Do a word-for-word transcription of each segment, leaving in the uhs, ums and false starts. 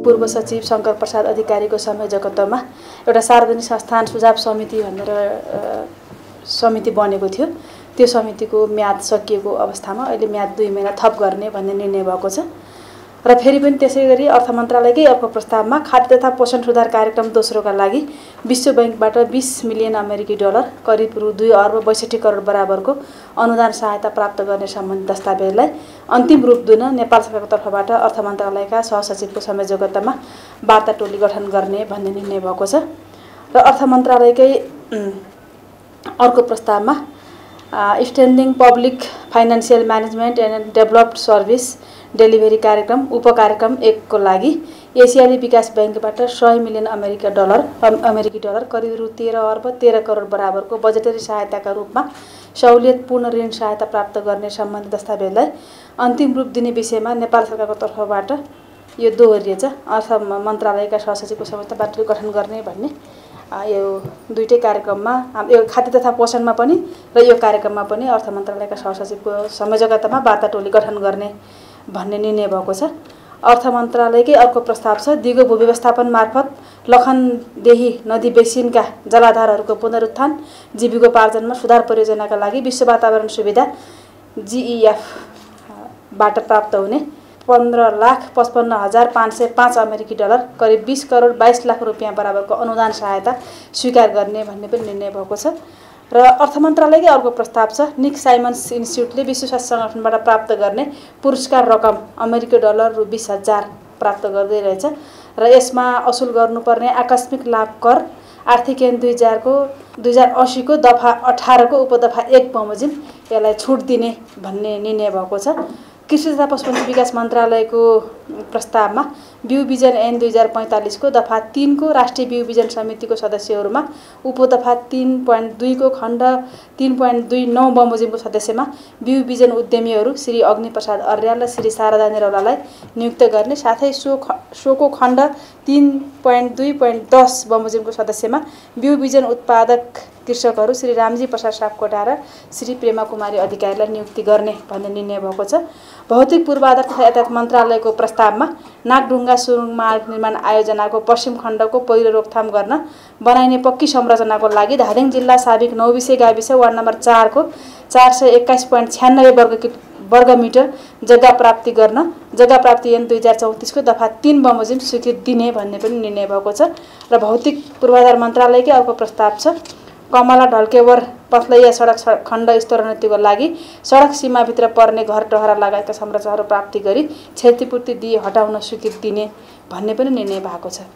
पूर्व सचिव शङ्कर प्रसाद अधिकारीको संयोजकत्वमा एउटा सार्वजनिक संस्थान सुझाव समिति भनेर समिति बनेको थियो। त्यो समितिको म्याद सकिएको अवस्थामा अहिले म्याद दुई महिना थप गर्ने भन्ने निर्णय भएको छ र फेरि पनि त्यसैगरी अर्थ मन्त्रालयकै अर्को प्रस्तावमा खाद्य तथा पोषण सुधार कार्यक्रम दोस्रोका लागि विश्व बैंकबाट बीस मिलियन अमेरिकी डलर करिब रु दुई अर्ब बैसठी करोड बराबरको अनुदान सहायता प्राप्त गर्ने सम्बन्धी दस्तावेजलाई अन्तिम रूप दिन नेपाल सरकारको तर्फबाट अर्थ मन्त्रालयका सहसचिवको संयोजकत्वमा वार्ता टोली गठन गर्ने भन्ने निर्णय भएको छ र अर्थ मन्त्रालयकै अर्को प्रस्तावमा standing public financial management and developed service delivery कार्यक्रम उपकार्यक्रम एक को लागि एसियाली विकास बैंकबाट सय मिलियन अमेरिका डलर अमेरिकी डलर करिब रु तेह्र अर्ब तेह्र करोड बराबरको बजेटरी सहायताका रूपमा सहुलियतपूर्ण ऋण सहायता प्राप्त गर्ने सम्बन्धी दस्तावेजलाई अन्तिम रूप दिने विषयमा नेपाल सरकारको तर्फबाट यो दोहोरिएछ। अर्थ मन्त्रालयका सहसचिवको संस्थाबाट गठन गर्ने भन्ने यो दुईटै कार्यक्रममा यो खाद्य तथा पोषणमा पनि र यो कार्यक्रममा पनि अर्थ मन्त्रालयका सहसचिवको संयोजकत्वमा वार्ता टोली गठन गर्ने भन्ने निर्णय भएको छ। अर्थ मन्त्रालयकै अर्को प्रस्ताव छ दिगो भूव्यवस्थापन मार्फत लखनदेही नदी बेसिनका जलाधारहरूको पुनरुत्थान जीविकोपार्जनमा सुधार परियोजनाका लागि विश्व वातावरण सुविधा जीईएफ बाट प्राप्त हुने पन्ध्र लाख पचपन्न हजार पाँच सय पाँच अमेरिकी डलर करिब बीस करोड बाइस लाख रुपियाँ बराबरको अनुदान सहायता स्वीकार गर्ने भन्ने पनि निर्णय भएको छ र अर्थ मन्त्रालयकै अर्को प्रस्ताव छ निक साइमन्स इन्स्टिच्युटले विश्व स्वास्थ्य सङ्गठनबाट प्राप्त गर्ने पुरस्कार रकम अमेरिकी डलर रु बीस हजार प्राप्त गर्दै रहेछ र यसमा असुल गर्नुपर्ने आकस्मिक लाभ कर आर्थिक ऐन दुई हजारको दुई हजार असीको दफा अठारको उपदफा एक बमोजिम यसलाई छुट दिने भन्ने निर्णय भएको छ। कृषि तथा पशुपन्छी विकास मन्त्रालयको प्रस्तावमा बिउ बिजन ऐन दुई हजार पैँतालिसको दफा तीनको राष्ट्रिय बिउ बिजन समितिको सदस्यहरूमा उपदफा तीन पोइन्ट दुईको खण्ड तीन पोइन्ट दुई नौ बमोजिमको सदस्यमा बिउ बिजन उद्यमीहरू श्री अग्निप्रसाद अर्याल र श्री शारदा निरौलालाई नियुक्त गर्ने साथै सो सोको खण्ड तीन पोइन्ट दुई पोइन्ट दस बमोजिमको सदस्यमा बिउ बिजन उत्पादक कृषकहरू श्री रामजी प्रसाद सापकोटा र श्री प्रेमा कुमारी अधिकारीलाई नियुक्ति गर्ने भन्ने निर्णय भएको छ। भौतिक पूर्वाधार तथा यातायात मन्त्रालयको प्रस्तावमा नागढुङ्गा सुरुङ मार्ग निर्माण आयोजनाको पश्चिम खण्डको पहिलो रोकथाम गर्न बनाइने पक्की संरचनाको लागि धादिङ जिल्ला साबिक नौबिसे गाविस वार्ड नम्बर चारको चार सय एक्काइस पोइन्ट छ्यानब्बे वर्ग वर्गमिटर जग्गा प्राप्ति गर्न जग्गा प्राप्ति ऐन दुई हजार चौतिसको दफा तीन बमोजिम स्वीकृति दिने भन्ने पनि निर्णय भएको छ र भौतिक पूर्वाधार मन्त्रालयकै अर्को प्रस्ताव छ कमला ढल्केवर पथलैया सडक खण्ड स्तरोन्नतिको लागि सडक सीमाभित्र पर्ने घर टहरा लगायतका संरचनाहरू प्राप्ति गरी क्षतिपूर्ति दिए हटाउन स्वीकृति दिने भन्ने पनि निर्णय भएको छ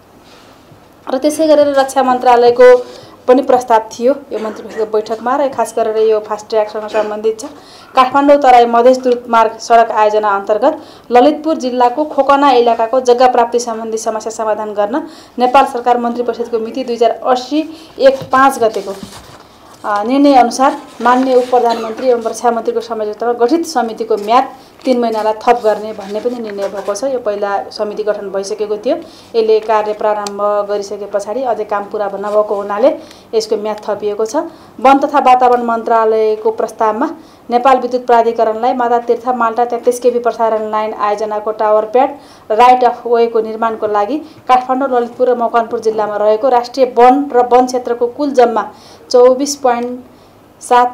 र त्यसै गरेर रक्षा मन्त्रालयको पनि प्रस्ताव थियो यो मन्त्रीको बैठकमा र खास गरेर यो फास्ट ट्र्याकसँग सम्बन्धित छ। काठमाडौँ तराई मधेस द्रुत मार्ग सडक आयोजना अन्तर्गत ललितपुर जिल्लाको खोकना इलाकाको जग्गा प्राप्ति सम्बन्धी समस्या समाधान गर्न नेपाल सरकार मन्त्री परिषदको मिति दुई हजार अस्सी एक पाँच गतेको निर्णय अनुसार माननीय उप प्रधानमन्त्री एवं रक्षा मन्त्रीको संयोजकत्वमा गठित समितिको म्याद तीन महिनालाई थप गर्ने भन्ने पनि निर्णय भएको छ। यो पहिला समिति गठन भइसकेको थियो, यसले कार्य प्रारम्भ गरिसके पछाडि अझै काम पुरा नभएको हुनाले यसको म्याद थपिएको छ। वन तथा वातावरण मन्त्रालयको प्रस्तावमा नेपाल विद्युत प्राधिकरणलाई माता तीर्थ माल्टा तेत्तीस केबी प्रसारण लाइन आयोजनाको टावर प्याड राइट अफ वेको निर्माणको लागि काठमाडौँ ललितपुर र मकवानपुर जिल्लामा रहेको राष्ट्रिय वन र वन क्षेत्रको कुल जम्मा चौबिस पोइन्ट सात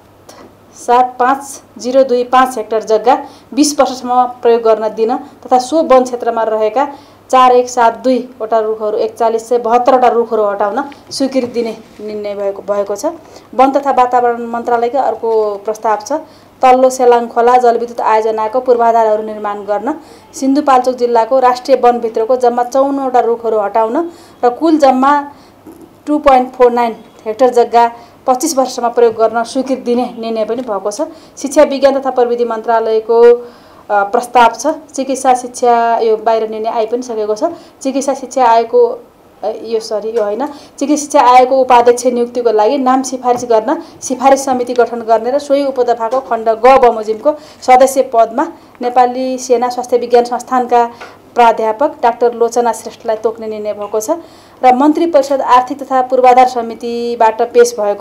सात पाँच जिरो दुई पाँच हेक्टर जग्गा बीस वर्षसम्म प्रयोग गर्न दिन तथा सो वन क्षेत्रमा रहेका चार एक सात दुईवटा रुखहरू एकचालिस सय बहत्तरवटा रुखहरू हटाउन स्वीकृति दिने निर्णय भएको भएको छ। वन तथा वातावरण मन्त्रालयको अर्को प्रस्ताव छ तल्लो सेलाङ खोला जलविद्युत आयोजनाको पूर्वाधारहरू निर्माण गर्न सिन्धुपाल्चोक जिल्लाको राष्ट्रिय वनभित्रको जम्मा चौन्नवटा रुखहरू हटाउन र कुल जम्मा two point four nine hectare जग्गा पच्चीस वर्षसम्म प्रयोग गर्न स्वीकृति दिने निर्णय पनि भएको छ। शिक्षा विज्ञान तथा प्रविधि मन्त्रालयको प्रस्ताव छ चिकित्सा शिक्षा यो बाहिर निर्णय आइ पनि सकेको छ। चिकित्सा शिक्षा आयोगको यो सरी यो होइन चिकित्सा शिक्षा आयोगको उपाध्यक्ष नियुक्तिको लागि नाम सिफारिस गर्न सिफारिस समिति गठन गर्ने र सोही उपदफाको खण्ड ग बमोजिमको सदस्य पदमा नेपाली सेना स्वास्थ्य विज्ञान संस्थानका प्राध्यापक डाक्टर लोचना श्रेष्ठलाई तोक्ने निर्णय भएको छ र मन्त्री परिषद आर्थिक तथा पूर्वाधार समितिबाट पेश भएको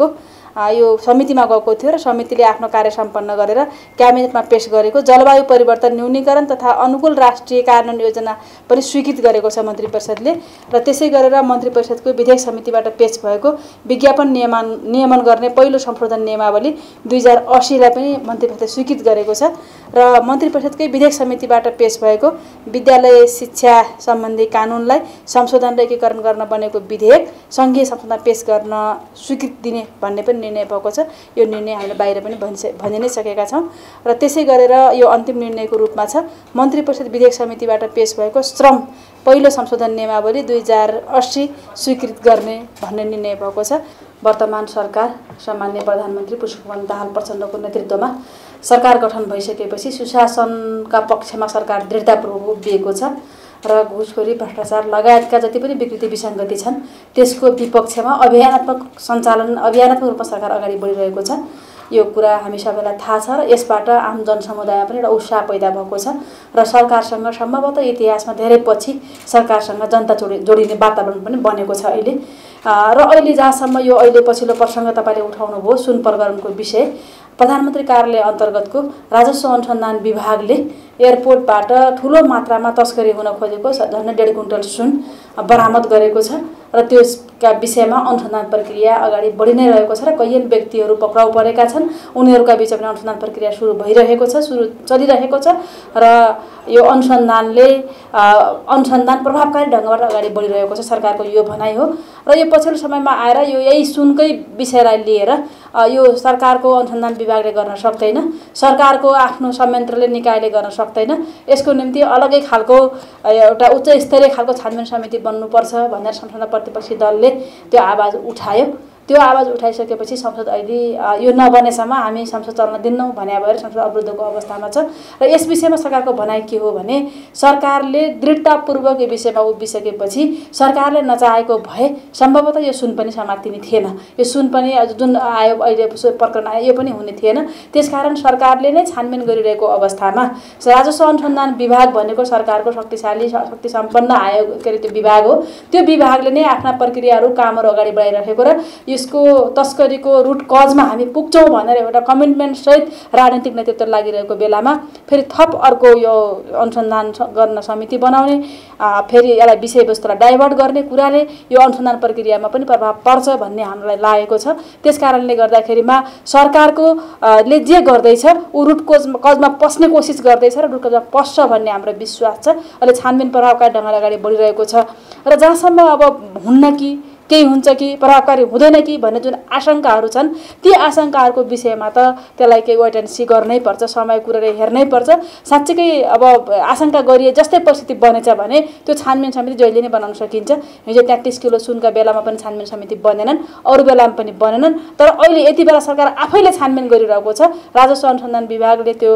यो समितिमा गएको थियो र समितिले आफ्नो कार्य सम्पन्न गरेर क्याबिनेटमा पेश गरेको जलवायु परिवर्तन न्यूनीकरण तथा अनुकूल राष्ट्रिय कार्यान्वयन योजना पनि स्वीकृत गरेको छ मन्त्री परिषदले। र त्यसै गरेर मन्त्री परिषदको विधेयक समितिबाट पेश भएको विज्ञापन नियमन नियमन गर्ने पहिलो संशोधन नियमावली दुई हजार असीलाई पनि मन्त्री परिषदले स्वीकृत गरेको छ। र मन्त्री परिषदकै विधेयक समितिबाट पेश भएको विद्यालय शिक्षा सम्बन्धी कानुनलाई संशोधन र एकीकरण गर्न बनेको विधेयक सङ्घीय संसदमा पेश गर्न स्वीकृति दिने भन्ने पनि निर्णय भएको छ। यो निर्णय हामीले बाहिर पनि भनि नै सकेका छौँ। र त्यसै गरेर यो अन्तिम निर्णयको रूपमा छ मन्त्री परिषद विधेयक समितिबाट पेश भएको श्रम पहिलो संशोधन नियमावली दुई हजार अस्सी स्वीकृत गर्ने भन्ने निर्णय भएको छ। वर्तमान सरकार सामान्य प्रधानमन्त्री पुष्पकमल दाहाल प्रचण्डको नेतृत्वमा सरकार गठन भइसकेपछि सुशासनका पक्षमा सरकार दृढतापूर्वक उभिएको छ र घुसखोरी भ्रष्टाचार लगायतका जति पनि विकृति विसङ्गति छन् त्यसको विपक्षमा अभियानात्मक सञ्चालन अभियानात्मक रूपमा सरकार अगाडि बढिरहेको छ। यो कुरा हामी सबैलाई थाहा छ र यसबाट आम जनसमुदायमा पनि एउटा उत्साह पैदा भएको छ र सरकारसँग सम्भवतः इतिहासमा धेरै पछि सरकारसँग जनता जोडि जोडिने वातावरण पनि बनेको छ अहिले। र अहिले जहाँसम्म यो अहिले पछिल्लो प्रसङ्ग तपाईँले उठाउनुभयो सुन प्रकरणको विषय, प्रधानमन्त्री कार्यालय अन्तर्गतको राजस्व अनुसन्धान विभागले एयरपोर्टबाट ठुलो मात्रामा तस्करी हुन खोजेको झन्डै डेढ कुइन्टल सुन बरामद गरेको छ र त्यसका विषयमा अनुसन्धान प्रक्रिया अगाडि बढी नै रहेको छ र कैयन व्यक्तिहरू पक्राउ परेका छन् उनीहरूका बिचमा अनुसन्धान प्रक्रिया सुरु भइरहेको छ सुरु चलिरहेको छ र यो अनुसन्धानले अनुसन्धान प्रभावकारी ढङ्गबाट अगाडि बढिरहेको छ सरकारको यो भनाइ हो। र यो पछिल्लो समयमा आएर यो यही सुनकै विषयलाई लिएर यो सरकारको अनुसन्धान विभागले गर्न सक्दैन, सरकारको आफ्नो संयन्त्रले निकायले गर्न सक्दैन, यसको निम्ति अलग्गै खालको एउटा उच्च स्तरीय खालको छानबिन समिति बन्नुपर्छ भनेर संसदमा प्रतिपक्षी दलले त्यो आवाज उठायो। त्यो आवाज उठाइसकेपछि संसद अहिले यो नबनेसम्म हामी संसद चल्न दिन्नौँ भने भएर संसद अवरुद्धको अवस्थामा छ। र यस विषयमा सरकारको भनाइ के हो भने सरकारले दृढतापूर्वक यो विषयमा उभिसकेपछि सरकारले नचाहेको भए सम्भवतः यो सुन पनि समातिने थिएन, यो सुन पनि जुन आयो अहिले प्रकरण आयो यो पनि हुने थिएन। त्यसकारण सरकारले नै छानबिन गरिरहेको अवस्थामा राजस्व अनुसन्धान विभाग भनेको सरकारको शक्तिशाली शक्ति सम्पन्न आयोग के अरे त्यो विभाग हो, त्यो विभागले नै आफ्ना प्रक्रियाहरू कामहरू अगाडि बढाइरहेको र यसको तस्करीको रुट कजमा हामी पुग्छौँ भनेर एउटा कमिटमेन्ट सहित राजनीतिक नेतृत्व लागिरहेको बेलामा फेरि थप अर्को यो अनुसन्धान गर्न समिति बनाउने फेरि यसलाई विषयवस्तुलाई डाइभर्ट गर्ने कुराले यो अनुसन्धान प्रक्रियामा पनि प्रभाव पर्छ भन्ने हामीलाई लागेको छ। त्यसकारणले गर्दाखेरिमा सरकारको ले जे गर्दैछ ऊ रुट कोज कजमा पस्ने कोसिस गर्दैछ र रुट कजमा पस्छ भन्ने हाम्रो विश्वास छ। अहिले छानबिन प्रभावकारी ढङ्गले अगाडि बढिरहेको छ र जहाँसम्म अब हुन्न कि केही हुन्छ कि प्रभावकारी हुँदैन कि भन्ने जुन आशंकाहरू छन् ती आशंकाहरूको विषयमा त त्यसलाई केही वेट एन्ड सी गर्नै पर्छ, समय कुरेर हेर्नै पर्छ। साँच्चीकै अब आशंका गरिए जस्तै परिस्थिति बनेछ भने त्यो छानबिन समिति जहिले नै बनाउन सकिन्छ। हिजो तेत्तिस किलो सुनका बेलामा पनि छानबिन समिति बनेनन्, अरू बेलामा पनि बनेनन्, तर अहिले यति बेला सरकार आफैले छानबिन गरिरहेको छ। राजस्व अनुसन्धान विभागले त्यो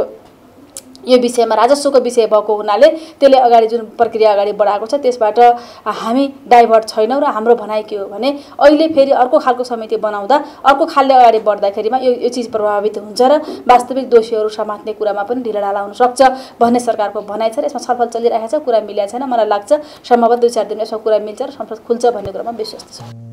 यो विषयमा राजस्वको विषय भएको हुनाले त्यसले अगाडि जुन प्रक्रिया अगाडि बढाएको छ त्यसबाट हामी डाइभर्ट छैनौँ र हाम्रो भनाइ के हो भने अहिले फेरि अर्को खालको समिति बनाउँदा अर्को खालले अगाडि बढ्दाखेरिमा यो यो चिज प्रभावित हुन्छ र वास्तविक दोषीहरू समात्ने कुरामा पनि ढिलाढाला हुन सक्छ भन्ने सरकारको भनाइ छ र यसमा छलफल चलिरहेको छ। कुरा मिलेको छैन, मलाई लाग्छ सम्भवतः दुई चार दिन यसमा कुरा मिल्छ र संसद खुल्छ भन्ने कुरामा विश्वास छ।